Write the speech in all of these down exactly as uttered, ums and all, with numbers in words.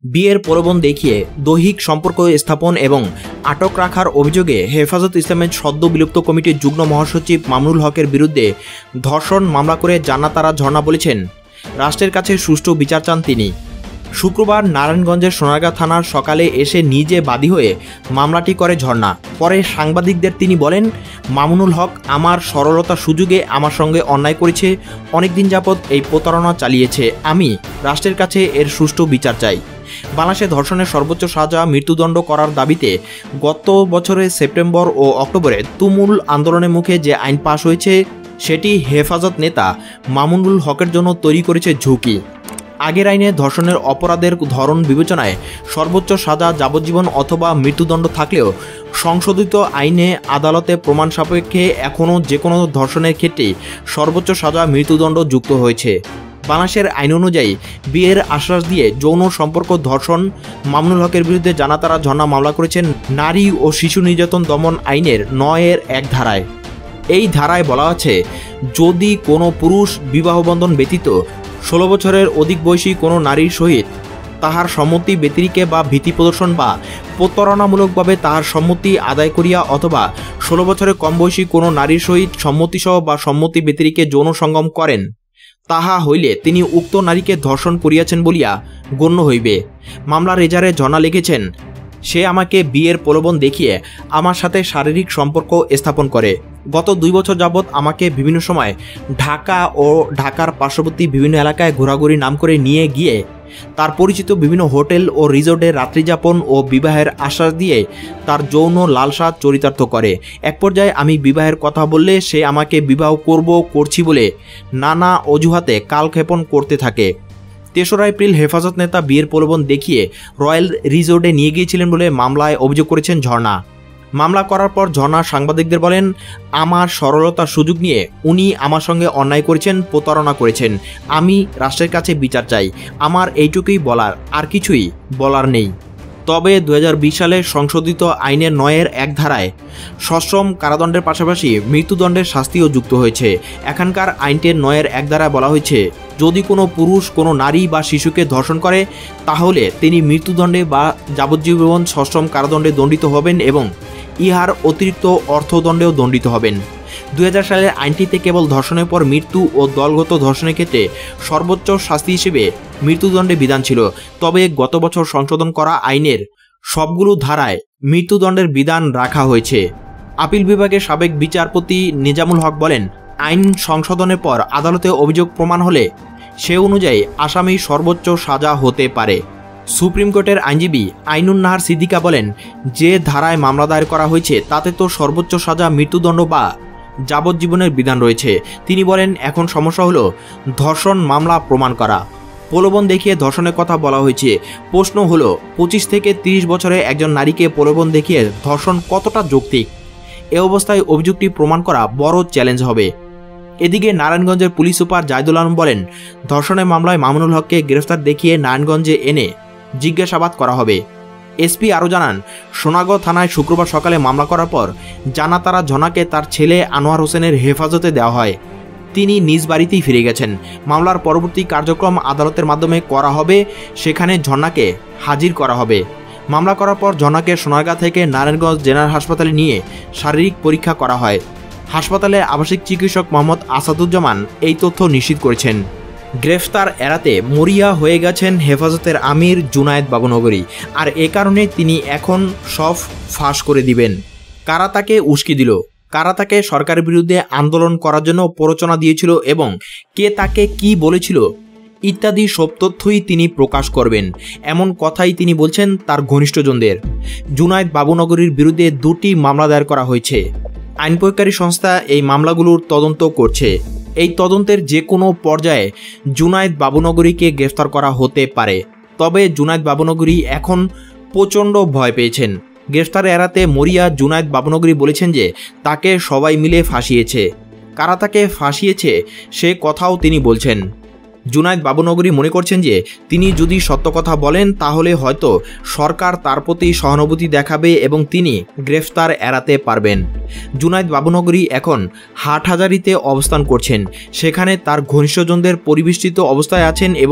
বিয়ের প্রলোভন দেখিয়ে দৈহিক সম্পর্ক স্থাপন এবং আটক রাখার অভিযোগে হেফাজত ইসলামের সদ্য বিলুপ্ত কমিটির যুগ্ম মহাসচিব মামুনুল হকের বিরুদ্ধে ধর্ষণ মামলা করে জান্নাতারা ঝর্ণা বলেছেন রাষ্ট্রের কাছে সুষ্ঠু বিচার চান তিনি। শুক্রবার নারায়ণগঞ্জের সোনারগাঁ থানার সকালে এসে নিজে বাদী হয়ে মামলাটি করে ঝর্ণা। পরে সাংবাদিকদের তিনি বলেন, মামুনুল হক আমার সরলতা সুযোগে আমার সঙ্গে অন্যায় করেছে, অনেকদিন যাবৎ এই প্রতারণা চালিয়েছে। আমি রাষ্ট্রের কাছে এর সুষ্ঠু বিচার চাই। বাংলাদেশে ধর্ষণের সর্বোচ্চ সাজা মৃত্যুদণ্ড করার দাবিতে গত বছরের সেপ্টেম্বর ও অক্টোবরে তুমুল আন্দোলনের মুখে যে আইন পাশ হয়েছে সেটি হেফাজত নেতা মামুনুল হকের জন্য তৈরি করেছে ঝুঁকি। আগের আইনে ধর্ষণের অপরাধের ধরন বিবেচনায় সর্বোচ্চ সাজা যাবজ্জীবন অথবা মৃত্যুদণ্ড থাকলেও সংশোধিত আইনে আদালতে প্রমাণ সাপেক্ষে এখনও যে কোনো ধর্ষণের ক্ষেত্রে সর্বোচ্চ সাজা মৃত্যুদণ্ড যুক্ত হয়েছে। বাংলাদেশের আইন অনুযায়ী বিয়ের আশ্বাস দিয়ে যৌন সম্পর্ক ধর্ষণ মামুনুল হকের বিরুদ্ধে জান্নাতারা ঝর্ণা মামলা করেছেন নারী ও শিশু নির্যাতন দমন আইনের নয়ের এক ধারায়। এই ধারায় বলা আছে, যদি কোনো পুরুষ বিবাহবন্ধন ব্যতীত ষোলো বছরের অধিক বয়সী কোনো নারীর সহিত তাহার সম্মতি ব্যতিরিকে বা ভীতি প্রদর্শন বা প্রতারণামূলকভাবে তাহার সম্মতি আদায় করিয়া অথবা ষোলো বছরের কম বয়সী কোনো নারীর সহিত সম্মতিসহ বা সম্মতি ব্যতিরিকে যৌন সঙ্গম করেন, তাহা হইলে তিনি উক্ত নারীকে ধর্ষণ করিয়াছেন বলিয়া গণ্য হইবে। মামলার এজাহারে ঝর্ণা লিখেছেন, সে আমাকে বিয়ের প্রলোভন দেখিয়ে আমার সাথে শারীরিক সম্পর্ক স্থাপন করে। গত দুই বছর যাবৎ আমাকে বিভিন্ন সময় ঢাকা ও ঢাকার পার্শ্ববর্তী বিভিন্ন এলাকায় ঘোরাঘুরি নাম করে নিয়ে গিয়ে তার পরিচিত বিভিন্ন হোটেল ও রিসোর্টে রাত্রিযাপন ও বিবাহের আশ্বাস দিয়ে তার যৌন লালসা চরিতার্থ করে। এক পর্যায়ে আমি বিবাহের কথা বললে সে আমাকে বিবাহ করব করছি বলে নানা অজুহাতে কালক্ষেপণ করতে থাকে। তেসরা এপ্রিল হেফাজত নেতা বিয়ের প্রলোভন দেখিয়ে রয়্যাল রিসোর্টে নিয়ে গিয়েছিলেন বলে মামলায় অভিযোগ করেছেন ঝর্ণা। মামলা করার পর ঝর্ণা সাংবাদিকদের বলেন, আমার সরলতার সুযোগ নিয়ে উনি আমার সঙ্গে অন্যায় করেছেন, প্রতারণা করেছেন। আমি রাষ্ট্রের কাছে বিচার চাই। আমার এইটুকুই বলার, আর কিছুই বলার নেই। তবে দু হাজার বিশ সালে সংশোধিত আইনের নয়ের এক ধারায় সশ্রম কারাদণ্ডের পাশাপাশি মৃত্যুদণ্ডের শাস্তিও যুক্ত হয়েছে। এখানকার আইনটির নয়ের এক ধারায় বলা হয়েছে, যদি কোনো পুরুষ কোনো নারী বা শিশুকে ধর্ষণ করে তাহলে তিনি মৃত্যুদণ্ডে বা যাবজ্জীবন সশ্রম কারাদণ্ডে দণ্ডিত হবেন এবং ইহার অতিরিক্ত অর্থদণ্ডেও দণ্ডিত হবেন। দুই হাজার সালের আইনটিতে কেবল ধর্ষণের পর মৃত্যু ও দলগত ধর্ষণের ক্ষেত্রে সর্বোচ্চ শাস্তি হিসেবে মৃত্যুদণ্ডের বিধান ছিল। তবে গত বছর সংশোধন করা আইনের সবগুলো ধারায় মৃত্যুদণ্ডের বিধান রাখা হয়েছে। আপিল বিভাগের সাবেক বিচারপতি নিজামুল হক বলেন, আইন সংশোধনের পর আদালতে অভিযোগ প্রমাণ হলে সে অনুযায়ী আসামি সর্বোচ্চ সাজা হতে পারে। সুপ্রিম কোর্টের আইনজীবী আইনুন নাহার সিদ্দিকা বলেন, যে ধারায় মামলা দায়ের করা হয়েছে তাতে তো সর্বোচ্চ সাজা মৃত্যুদণ্ড বা যাবজ্জীবনের বিধান রয়েছে। তিনি বলেন, এখন সমস্যা হলো ধর্ষণ মামলা প্রমাণ করা। প্রলোভন দেখিয়ে ধর্ষণের কথা বলা হয়েছে। প্রশ্ন হলো, পঁচিশ থেকে তিরিশ বছরে একজন নারীকে প্রলোভন দেখিয়ে ধর্ষণ কতটা যৌক্তিক? এ অবস্থায় অভিযোগটি প্রমাণ করা বড় চ্যালেঞ্জ হবে। এদিকে নারায়ণগঞ্জের পুলিশ সুপার জাহিদুল আলম বলেন, ধর্ষণের মামলায় মামুনুল হককে গ্রেফতার দেখিয়ে নারায়ণগঞ্জে এনে জিজ্ঞাসাবাদ করা হবে। এসপি আরও জানান, সোনারগাঁ থানায় শুক্রবার সকালে মামলা করার পর জান্নাতারা ঝর্ণাকে তার ছেলে আনোয়ার হোসেনের হেফাজতে দেওয়া হয়। তিনি নিজ বাড়িতেই ফিরে গেছেন। মামলার পরবর্তী কার্যক্রম আদালতের মাধ্যমে করা হবে, সেখানে ঝর্ণাকে হাজির করা হবে। মামলা করার পর ঝর্ণাকে সোনারগাঁ থেকে নারায়ণগঞ্জ জেনারেল হাসপাতালে নিয়ে শারীরিক পরীক্ষা করা হয়। হাসপাতালে আবাসিক চিকিৎসক মোহাম্মদ আসাদুজ্জামান এই তথ্য নিশ্চিত করেছেন। গ্রেফতার এড়াতে মরিয়া হয়ে গেছেন হেফাজতের আমির জুনায়েদ বাবুনগরী, আর এ কারণে তিনি এখন সব ফাঁস করে দিবেন। কারা তাকে উস্কি দিল, কারা তাকে সরকারের বিরুদ্ধে আন্দোলন করার জন্য প্ররোচনা দিয়েছিল এবং কে তাকে কি বলেছিল ইত্যাদি সব তথ্যই তিনি প্রকাশ করবেন, এমন কথাই তিনি বলছেন তার ঘনিষ্ঠজনদের। জুনায়েদ বাবুনগরীর বিরুদ্ধে দুটি মামলা দায়ের করা হয়েছে। আইন প্রয়োগকারী সংস্থা এই মামলাগুলোর তদন্ত করছে। এই তদন্তের যে কোনো পর্যায়ে জুনায়েদ বাবুনগরীকে গ্রেফতার করা হতে পারে। তবে জুনায়েদ বাবুনগরী এখন প্রচণ্ড ভয় পেয়েছেন। গ্রেফতার এড়াতে মরিয়া জুনায়েদ বাবুনগরী বলেছেন যে তাকে সবাই মিলে ফাঁসিয়েছে। কারা তাকে ফাঁসিয়েছে সে কথাও তিনি বলছেন। জুনায়েদ বাবুনগরী মনে করছেন যে তিনি যদি সত্য কথা বলেন তাহলে হয়তো সরকার তার প্রতি সহানুভূতি দেখাবে এবং তিনি গ্রেফতার এড়াতে পারবেন। জুনায়েদ বাবুনগরী এখন হাটহাজারীতে অবস্থান করছেন। সেখানে তার ঘনিষ্ঠজনদের পরিবেষ্টিত অবস্থায় আছেন এবং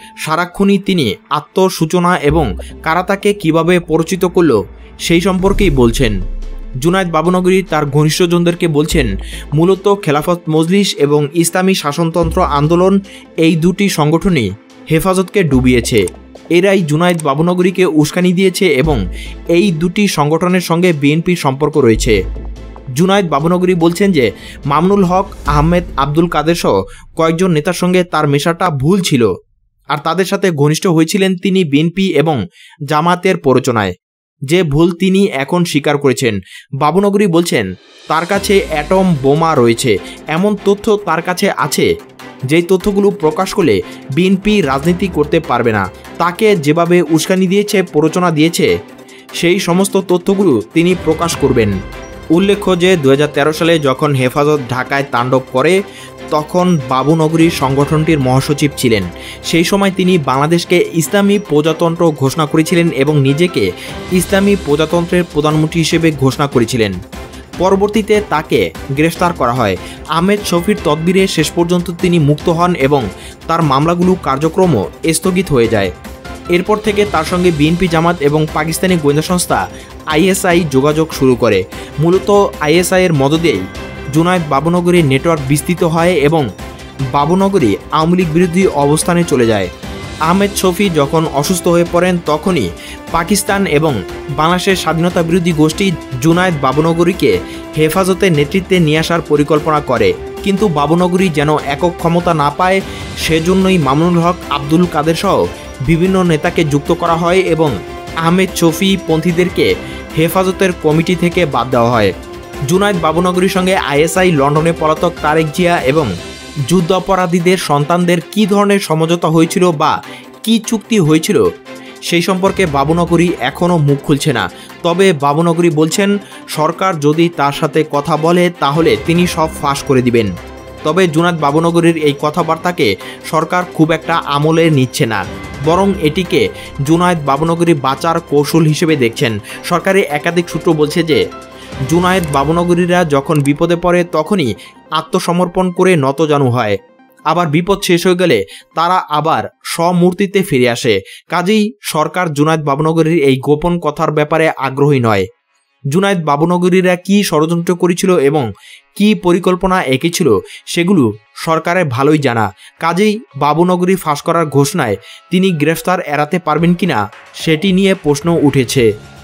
সারাক্ষণই তিনি আত্মসূচনা এবং কারা তাকে কীভাবে পরিচিত করল সেই সম্পর্কেই বলছেন। জুনায়েদ বাবুনগরী তার ঘনিষ্ঠজনদেরকে বলছেন, মূলত খেলাফত মজলিস এবং ইসলামী শাসনতন্ত্র আন্দোলন এই দুটি সংগঠনই হেফাজতকে ডুবিয়েছে। এরাই জুনায়েদ বাবুনগরীকে উস্কানি দিয়েছে এবং এই দুটি সংগঠনের সঙ্গে বিএনপির সম্পর্ক রয়েছে। জুনায়েদ বাবুনগরী বলছেন যে মামুনুল হক, আহমেদ আব্দুল কাদের সহ কয়েকজন নেতার সঙ্গে তার মেশাটা ভুল ছিল, আর তাদের সাথে ঘনিষ্ঠ হয়েছিলেন তিনি বিএনপি এবং জামাতের প্ররোচনায়, যে ভুল তিনি এখন স্বীকার করেছেন। বাবুনগরী বলছেন তার কাছে অ্যাটম বোমা রয়েছে, এমন তথ্য তার কাছে আছে যেই তথ্যগুলো প্রকাশ করলে বিএনপি রাজনীতি করতে পারবে না। তাকে যেভাবে উস্কানি দিয়েছে, প্ররোচনা দিয়েছে, সেই সমস্ত তথ্যগুলো তিনি প্রকাশ করবেন। উল্লেখ্য যে দু হাজার তেরো সালে যখন হেফাজত ঢাকায় তাণ্ডব করে তখন বাবুনগরী সংগঠনটির মহাসচিব ছিলেন। সেই সময় তিনি বাংলাদেশকে ইসলামী প্রজাতন্ত্র ঘোষণা করেছিলেন এবং নিজেকে ইসলামী প্রজাতন্ত্রের প্রধানমন্ত্রী হিসেবে ঘোষণা করেছিলেন। পরবর্তীতে তাকে গ্রেফতার করা হয়। আহমেদ শফির তদবিরে শেষ পর্যন্ত তিনি মুক্ত হন এবং তার মামলাগুলো কার্যক্রমও স্থগিত হয়ে যায়। এরপর থেকে তার সঙ্গে বিএনপি, জামাত এবং পাকিস্তানি গোয়েন্দা সংস্থা আইএসআই যোগাযোগ শুরু করে। মূলত আইএসআইয়ের মদদেই জুনায়েদ বাবুনগরীর নেটওয়ার্ক বিস্তৃত হয় এবং বাবুনগরী আওয়ামী লীগ বিরোধী অবস্থানে চলে যায়। আহমেদ শফি যখন অসুস্থ হয়ে পড়েন তখনই পাকিস্তান এবং বাংলাদেশের স্বাধীনতা বিরোধী গোষ্ঠী জুনায়েদ বাবুনগরীকে হেফাজতের নেতৃত্বে নিয়ে আসার পরিকল্পনা করে, কিন্তু বাবুনগরী যেন একক ক্ষমতা না পায় সেজন্যই মামুনুল হক, আব্দুল কাদের সহ বিভিন্ন নেতাকে যুক্ত করা হয় এবং আহমেদ শফি পন্থীদেরকে হেফাজতের কমিটি থেকে বাদ দেওয়া হয়। জুনায়েদ বাবুনগরীর সঙ্গে আইএসআই, লন্ডনে পলাতক তারেক জিয়া এবং যুদ্ধাপরাধীদের সন্তানদের কী ধরনের সমঝোতা হয়েছিল বা কী চুক্তি হয়েছিল সেই সম্পর্কে বাবুনগরী এখনও মুখ খুলছে না। তবে বাবুনগরী বলছেন সরকার যদি তার সাথে কথা বলে তাহলে তিনি সব ফাঁস করে দিবেন। তবে জুনায়েদ বাবুনগরীর এই কথাবার্তাকে সরকার খুব একটা আমলে নিচ্ছে না, বরং এটিকে জুনায়েদ বাবুনগরী বাঁচার কৌশল হিসেবে দেখছেন। সরকারি একাধিক সূত্র বলছে যে জুনায়েদ বাবুনগরীরা যখন বিপদে পড়ে তখনই আত্মসমর্পণ করে নতজানু হয়, আবার বিপদ শেষ হয়ে গেলে তারা আবার স্বমূর্তিতে ফিরে আসে। কাজেই সরকার জুনায়েদ বাবুনগরীর এই গোপন কথার ব্যাপারে আগ্রহী নয়। জুনায়েদ বাবুনগরীরা কী ষড়যন্ত্র করেছিল এবং কী পরিকল্পনা এঁকেছিল সেগুলো সরকারের ভালোই জানা। কাজেই বাবুনগরী ফাঁস করার ঘোষণায় তিনি গ্রেফতার এড়াতে পারবেন কিনা সেটি নিয়ে প্রশ্ন উঠেছে।